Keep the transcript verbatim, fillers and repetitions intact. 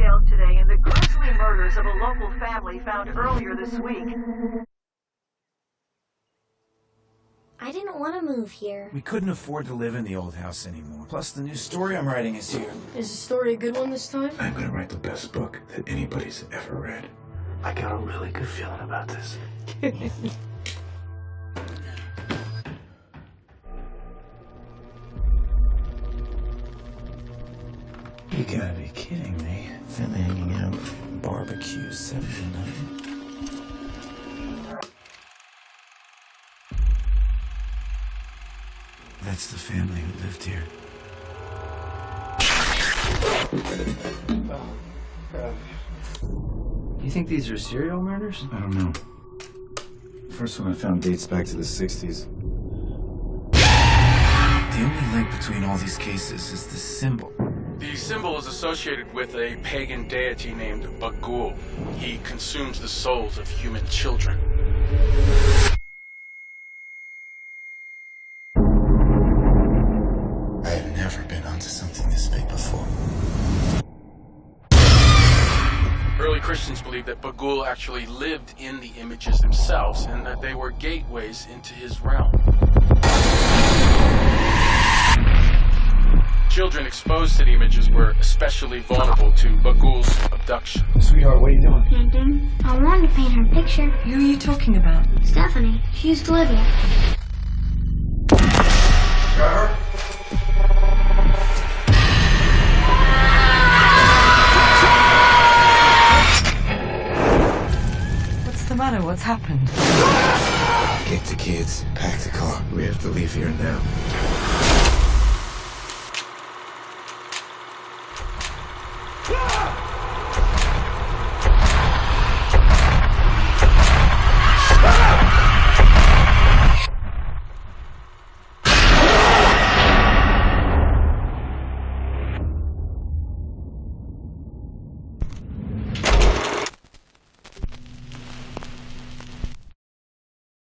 details today in the grisly murders of a local family found earlier this week. I didn't want to move here. We couldn't afford to live in the old house anymore. Plus, the new story I'm writing is here. Is the story a good one this time? I'm gonna write the best book that anybody's ever read. I got a really good feeling about this. You gotta be kidding me. Family hanging out, barbecue, seventy-nine. That's the family who lived here. You think these are serial murders? I don't know. First one I found dates back to the sixties. The only link between all these cases is the symbol. The symbol is associated with a pagan deity named Bagul. He consumes the souls of human children. I have never been onto something this big before. Early Christians believed that Bagul actually lived in the images themselves and that they were gateways into his realm. Children exposed to the images were especially vulnerable to Bagul's abduction. Sweetheart, what are you doing? Painting. I wanted to paint her picture. Who are you talking about? Stephanie. She used to live here. Trevor? What's the matter? What's happened? Get the kids. Pack the car. We have to leave here now.